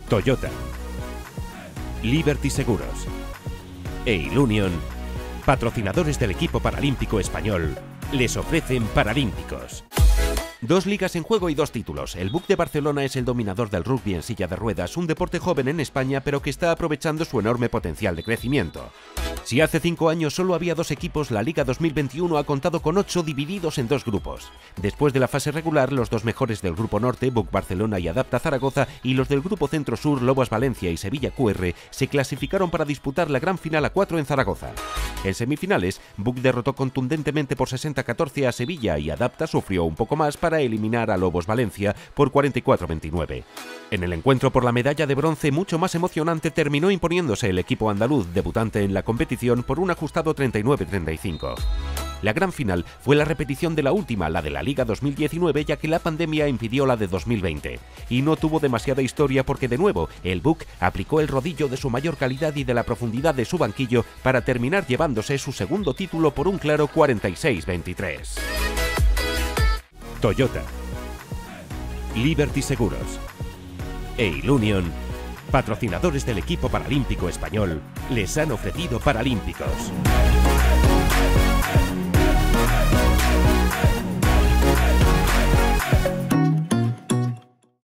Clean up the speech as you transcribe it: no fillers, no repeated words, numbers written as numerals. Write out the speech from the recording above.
Toyota, Liberty Seguros e Ilunion, patrocinadores del equipo paralímpico español, les ofrecen Paralímpicos. Dos ligas en juego y dos títulos. El BUC de Barcelona es el dominador del rugby en silla de ruedas, un deporte joven en España pero que está aprovechando su enorme potencial de crecimiento. Si hace 5 años solo había 2 equipos, la Liga 2021 ha contado con 8 divididos en 2 grupos. Después de la fase regular, los 2 mejores del Grupo Norte, BUC Barcelona y Adapta Zaragoza, y los del Grupo Centro-Sur, Lobos Valencia y Sevilla QR, se clasificaron para disputar la gran final a 4 en Zaragoza. En semifinales, BUC derrotó contundentemente por 60-14 a Sevilla y Adapta sufrió un poco más para eliminar a Lobos Valencia por 44-29. En el encuentro por la medalla de bronce mucho más emocionante terminó imponiéndose el equipo andaluz, debutante en la competición, por un ajustado 39-35. La gran final fue la repetición de la última, la de la Liga 2019, ya que la pandemia impidió la de 2020. Y no tuvo demasiada historia porque, de nuevo, el BUC aplicó el rodillo de su mayor calidad y de la profundidad de su banquillo para terminar llevándose su segundo título por un claro 46-23. Toyota, Liberty Seguros e Ilunion, patrocinadores del equipo paralímpico español, les han ofrecido Paralímpicos.